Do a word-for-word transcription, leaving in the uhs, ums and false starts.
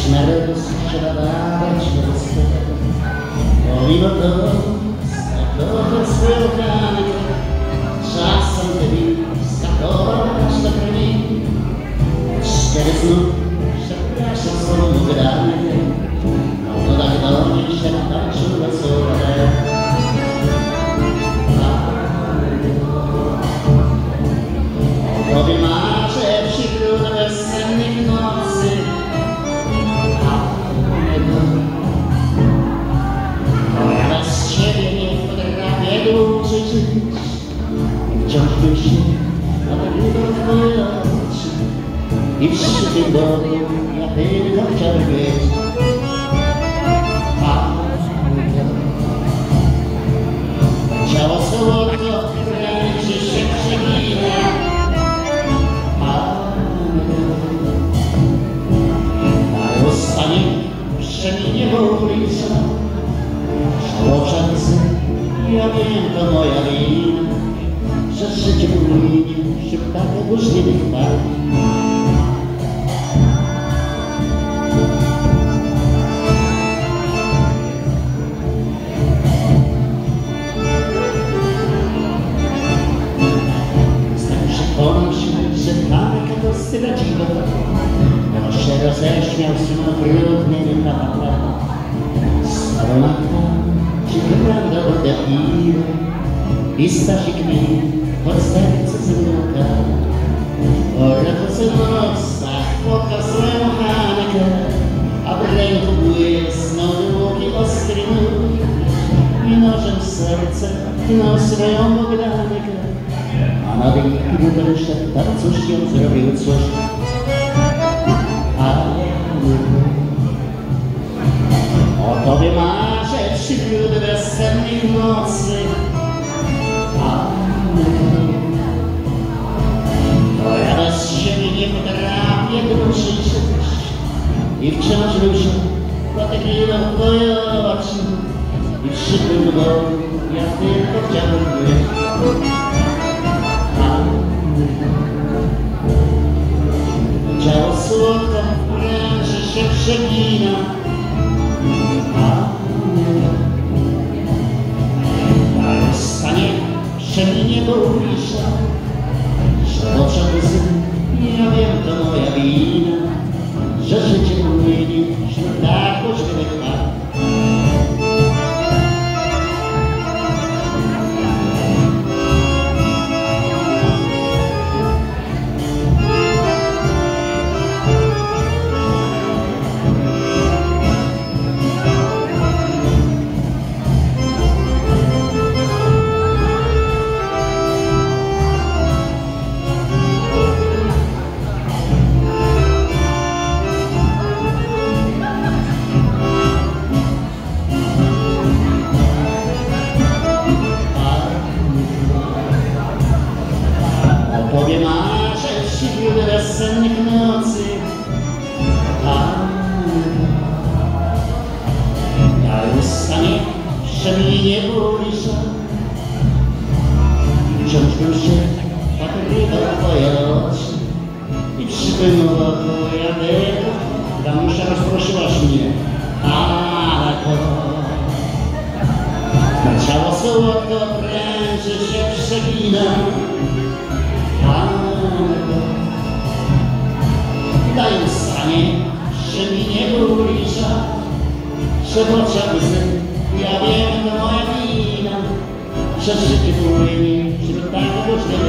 śmierć trzeba dawać respekt, pomimo to, zakochać swoją hańbę, czasem wtedy zakochać do krwi. Cztery znów przepraszam swą wygrane, no to tak dobrze się tańczył na słowa. Tobie marzę wśród bezsennych nocy, a bez ciebie nie potrafię dłużej żyć. Wciąż myślę na tego twoje oczy i przy tym domu ja tylko chciałbym być. Ciało słodko kręci się, przegina. A ustanie przeminie ulica, żałoczęcy, ja wiem, to moja wina, że życie płynie wśród tak burzliwych fal. Zdradziła, on się roześmiał swym okrutnym napawem. Staro matka, czy prawda odetniła i Stasik mi pod serce zwróka. Orzeł w nosach spotkał swoją Hankę, a w ręku błysnął długi ostry nóż i nożem w serce tknął swoją Bogdankę. A na wielkim wreszcie tak cóż ją zrobił coś. A o tobie marzę wśród bezsennych nocy. A to ja bez siebie nie potrafię dłużej żyć i wciąż ludzie potykiwał twoje oczy i przy tym domu ja tylko chciałbym być. Ciało słodko pręży się, przegina. A stanie przeminie do ulicza, żałoczą łzy, ja wiem, to moja wina, że życie płynie wśród tak burzliwych fal. Tobie marzę wśród bezsennych nocy. A ustanie przeminie ulicza, wciąż bym się patrywał twoje oczy i przy tym wokół ja tylko Danusia rozproszyłaś mnie, ale to ciało słodko pręży się, przegina. Daj ustanie, że mi nie ulicza, szepocza łzy, ja wiem, to moja wina, że życie płynie wśród tak różnych